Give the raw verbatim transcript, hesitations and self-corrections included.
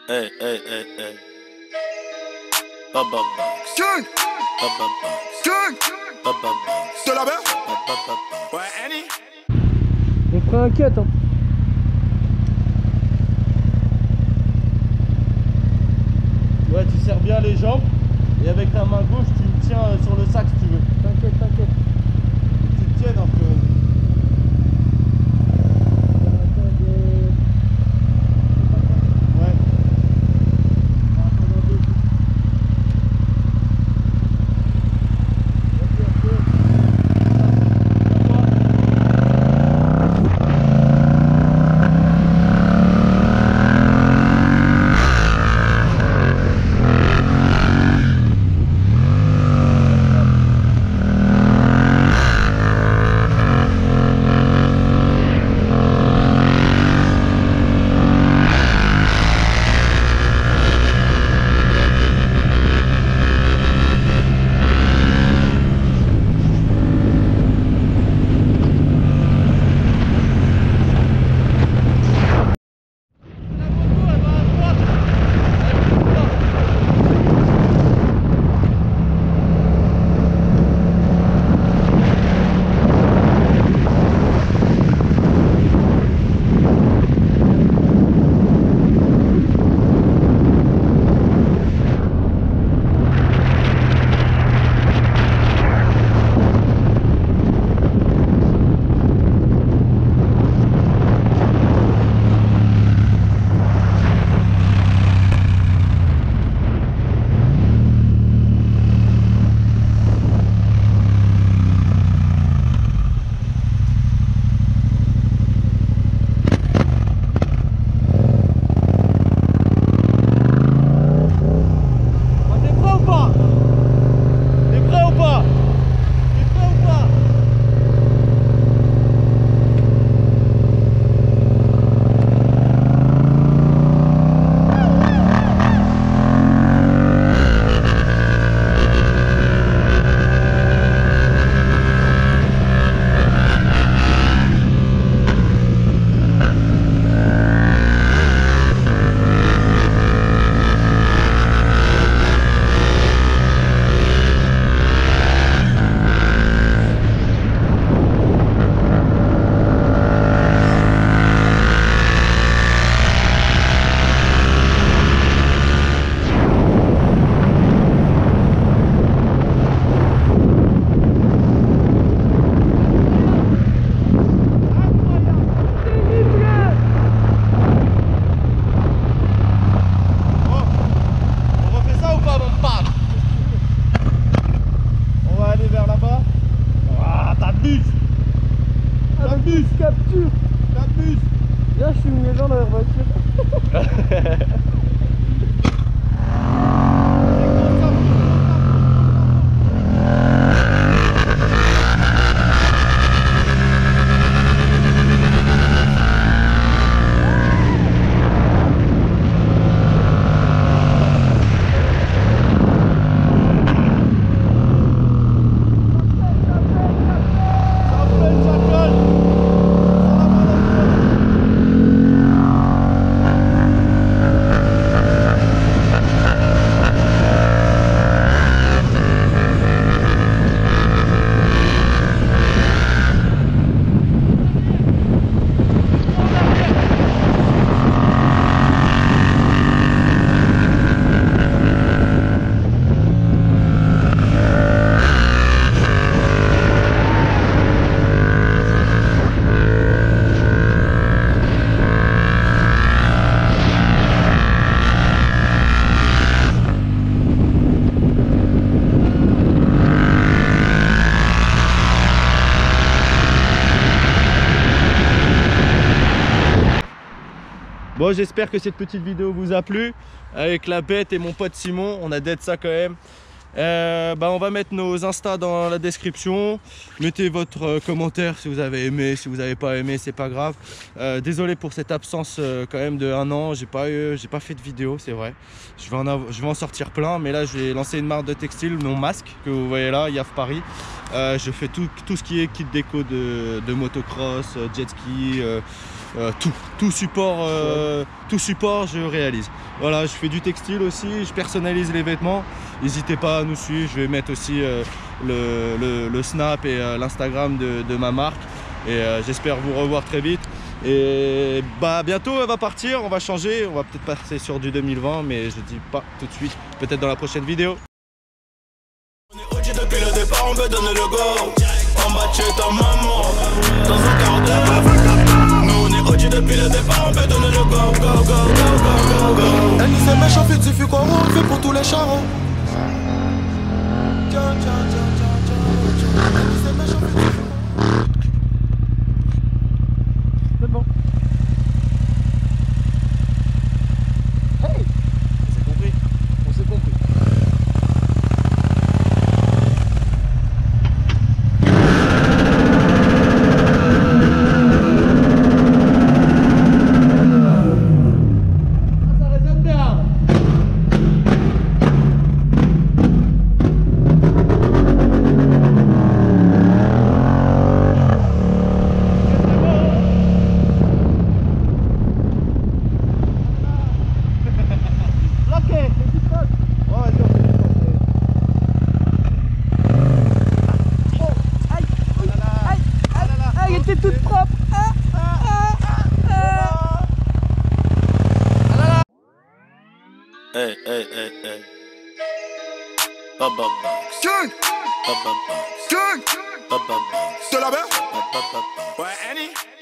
Hey, hey, hey, hey. Baba Box. Gang. Baba Box. Gang. Baba Box. De la mer. Baba Box. Ouais, Annie. On prend un cut, hein. Ouais, tu serres bien les jambes et avec ta main gauche, tu me tiens sur le sac si tu veux. T'inquiète, t'inquiète. Tu te tiennes un peu. Ouais. Capture. T'abuses. Là, je suis mis les gens dans leur voiture. Bon, j'espère que cette petite vidéo vous a plu. Avec la bête et mon pote Simon, on a dead ça quand même. Euh, bah, on va mettre nos Insta dans la description. Mettez votre euh, commentaire si vous avez aimé, si vous n'avez pas aimé, c'est pas grave. Euh, désolé pour cette absence euh, quand même de un an. J'ai pas eu, j'ai pas fait de vidéo, c'est vrai. Je vais, en je vais en sortir plein, mais là je vais lancer une marque de textile, mon masque que vous voyez là, Y A F Paris. Euh, je fais tout, tout ce qui est kit déco de, de motocross, jet ski. Euh, euh, tout, tout support, euh, tout support, je réalise. Voilà, je fais du textile aussi, je personnalise les vêtements. N'hésitez pas à nous suivre, je vais mettre aussi euh, le, le, le Snap et euh, l'Instagram de, de ma marque. Et euh, j'espère vous revoir très vite. Et bah bientôt elle va partir, on va changer, on va peut-être passer sur du deux mille vingt, mais je dis pas tout de suite, peut-être dans la prochaine vidéo. On est O G depuis le départ, on veut donner le go. On va tuer ta maman dans un quart d'heure. Nous on est O G depuis le départ, on veut donner le go, go, go, go, go, go, go. Elle disait méchant, fait du fuck, on fait pour tous les charros. Tiens, tiens, tiens, tiens, tiens. Elle disait méchant, fait du fuck. C'est bon. Hey, On s'est compris. on s'est compris. Ça résonne bien. Bloqué, petite faute. Oh, vas-y, on fait une faute. Oh, aïe, aïe, aïe, aïe, aïe, elle était toute propre. Ah, ah, ah, ah. Hey, hey, hey, hey. Baba Box. Gang, Baba Box. gang, Baba Box. de la mer. Baba Box. Ouais, Annie.